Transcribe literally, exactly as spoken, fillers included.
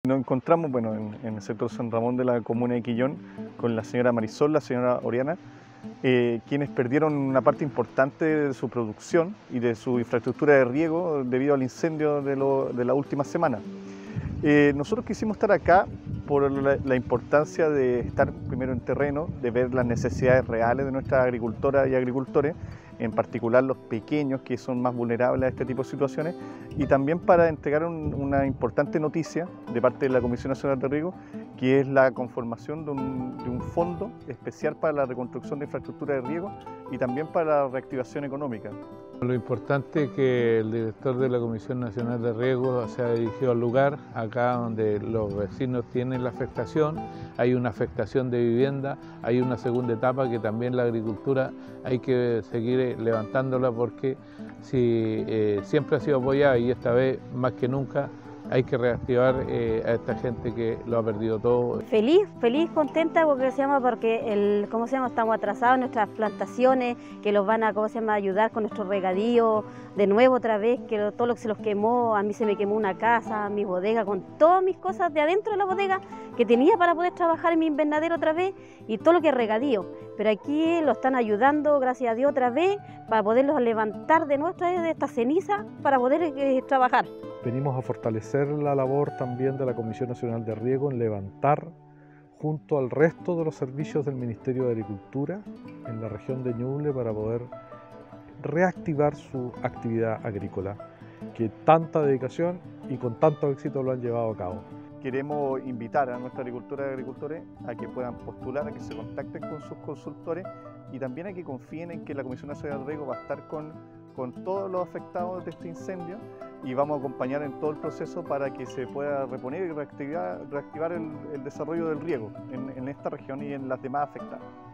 Nos encontramos bueno, en, en el sector San Ramón de la comuna de Quillón con la señora Marisol, la señora Oriana, eh, quienes perdieron una parte importante de su producción y de su infraestructura de riego debido al incendio de, lo, de la última semana. Eh, nosotros quisimos estar acá por la, la importancia de estar primero en terreno, de ver las necesidades reales de nuestras agricultoras y agricultores, en particular los pequeños que son más vulnerables a este tipo de situaciones, y también para entregar un, una importante noticia de parte de la Comisión Nacional de Riego, que es la conformación de un, de un fondo especial para la reconstrucción de infraestructura de riego y también para la reactivación económica. Lo importante es que el director de la Comisión Nacional de Riego se ha dirigido al lugar, acá donde los vecinos tienen la afectación, hay una afectación de vivienda, hay una segunda etapa que también la agricultura hay que seguir levantándola porque si, eh, siempre ha sido apoyada y esta vez más que nunca hay que reactivar eh, a esta gente que lo ha perdido todo. Feliz, feliz, contenta porque se llama porque el, ¿cómo se llama? Estamos atrasados en nuestras plantaciones, que los van a, ¿cómo se llama? Ayudar con nuestro regadío de nuevo otra vez, que lo, todo lo que se los quemó, a mí se me quemó una casa, mi bodega, con todas mis cosas de adentro de la bodega que tenía para poder trabajar en mi invernadero otra vez y todo lo que es regadío. Pero aquí lo están ayudando, gracias a Dios, otra vez para poderlos levantar de nuestra de esta ceniza para poder eh, trabajar. Venimos a fortalecer la labor también de la Comisión Nacional de Riego en levantar junto al resto de los servicios del Ministerio de Agricultura en la región de Ñuble para poder reactivar su actividad agrícola, que tanta dedicación y con tanto éxito lo han llevado a cabo. Queremos invitar a nuestra agricultora y agricultores a que puedan postular, a que se contacten con sus consultores y también a que confíen en que la Comisión Nacional de Riego va a estar con, con todos los afectados de este incendio y vamos a acompañar en todo el proceso para que se pueda reponer y reactivar, reactivar el, el desarrollo del riego en, en esta región y en las demás afectadas.